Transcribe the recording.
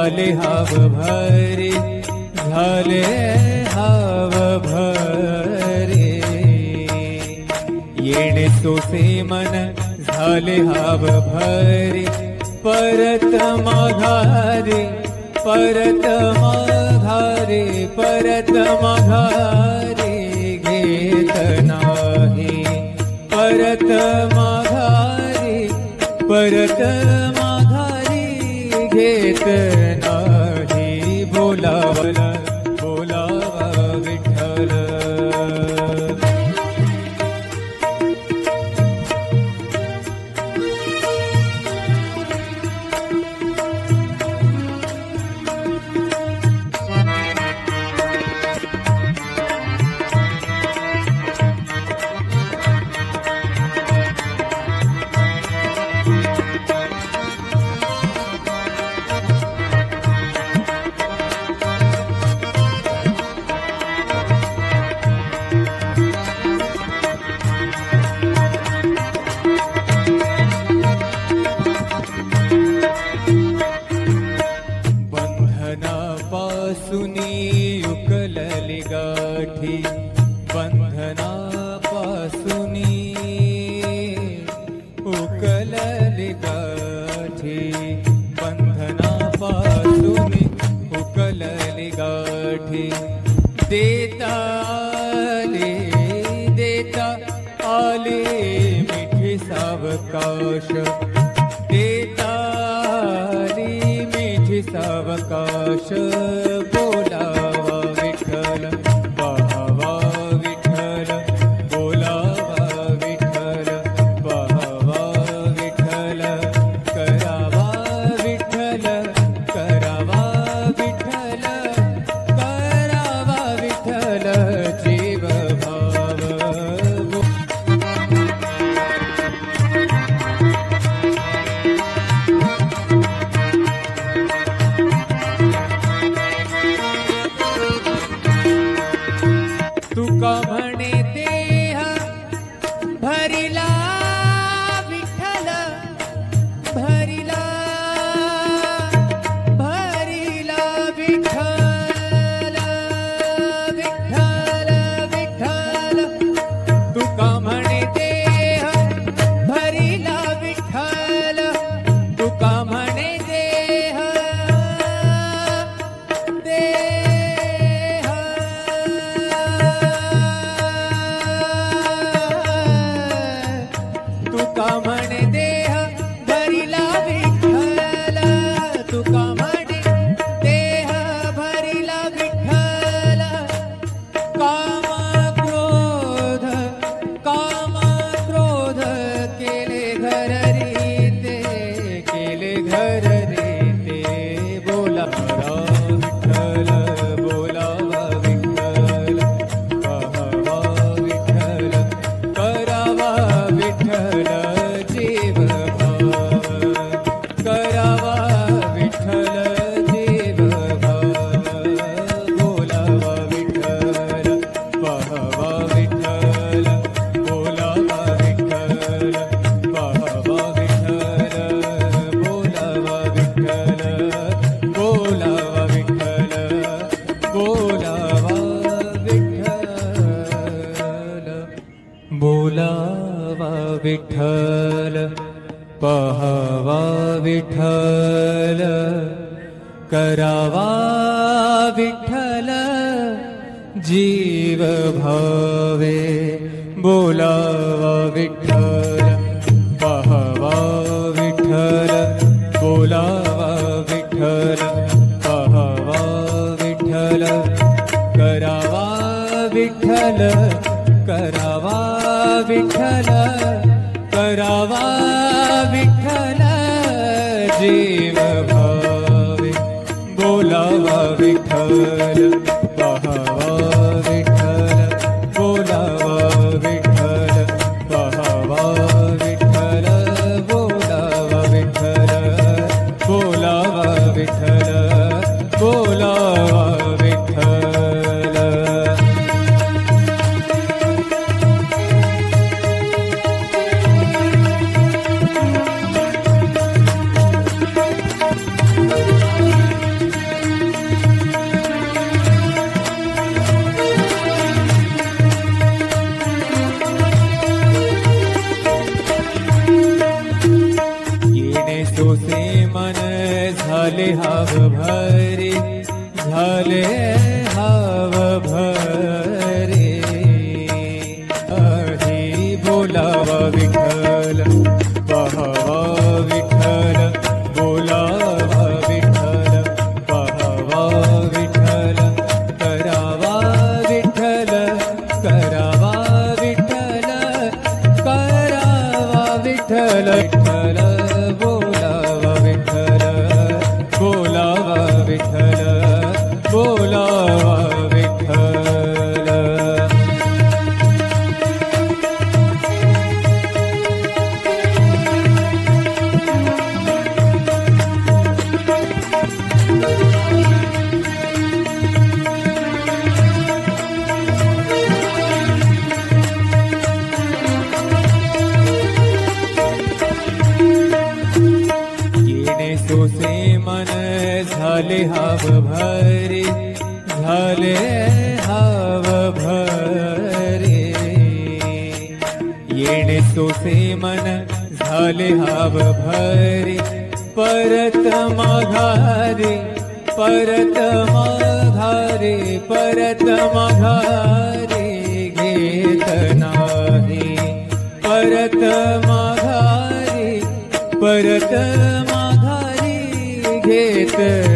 झाले हाव भरे, झाले हाव भरे. येणे सोसे मन झाले हाव भरे, परत माघारे, परत माघारे, परत माघारे घेत नाही. परत माघारे, परत माघारी घेत नाही. बोलावला बोलावा विठ्ठल. उकलली गाठी, बंधनापासूनी उकलली गाठी, बंधनापासूनी उकलली गाठी. देता आले मिठी सावकाश, देता आली मिठी सावकाश. बोलावा विठ्ठल, पाहावा विठ्ठल, बोलावा विठ्ठल, पाहावा विठ्ठल. करावा विठ्ठल, करावा विठ्ठल, करावा विठ्ठल जीव भाव. तुका म्हणे देह भरिला विठ्ठल, भरिला भरिला विठ्ठल, विठ्ठल विठ्ठल. तुका म्हणे देह भरिला विठ्ठल, तुका म्हणे देह तुका म्हणे देह भरिला विठ्ठल, तुका म्हणे देह भरिला विठ्ठल. काम क्रोध, काम क्रोध केले घर रीते, केले घर रीते. बोलावा विठ्ठल, बोलावा विठ्ठल, पाहावा विठ्ठल, करावा विठ्ठल जीव भाव. करावा विठ्ठल जीव भाव. बोलावा विठ्ठल, पाहावा विठ्ठल, बोलावा विठ्ठल, पाहावा विठ्ठल, बोलावा विठ्ठल, बोलावा विठ्ठल, बोलावा विठ्ठल. बोलावा विठ्ठल, पाहावा विठ्ठल, करावा विठ्ठल जीव भावे. बोलावा विठ्ठल, पाहावा विठ्ठल, बोलावा विठ्ठल, पाहावा विठ्ठल, करावा विठ्ठल, करावा विठ्ठल, करावा विठ्ठल जीव भावे. बोलावा विठ्ठल, पाहावा विठ्ठल, बोलावा विठ्ठल, पाहावा विठ्ठल, बोलावा विठ्ठल, बोलावा विठ्ठल, बोलावा विठ्ठल. झाले हाव भरे, झाले हाव भरे. हरी बोलावा विठ्ठल, पहावा विठ्ठल, बोलावा विठ्ठल, पहावा विठ्ठल, करावा विठ्ठल, करावा विठ्ठल, करावा विठ्ठल. विठ्ठल बोलावा विठ्ठल, बोलावा विठ्ठल, बोलावा विठ्ठल. येणे सोसे मन झाले हाव भरे, झाले हाव भरे. येणे सोसे मन झाले हाव भरे, परत माघारे, परत माघारे, परत माघारे घेत नाही. परत माघारे, परत माघारी घेत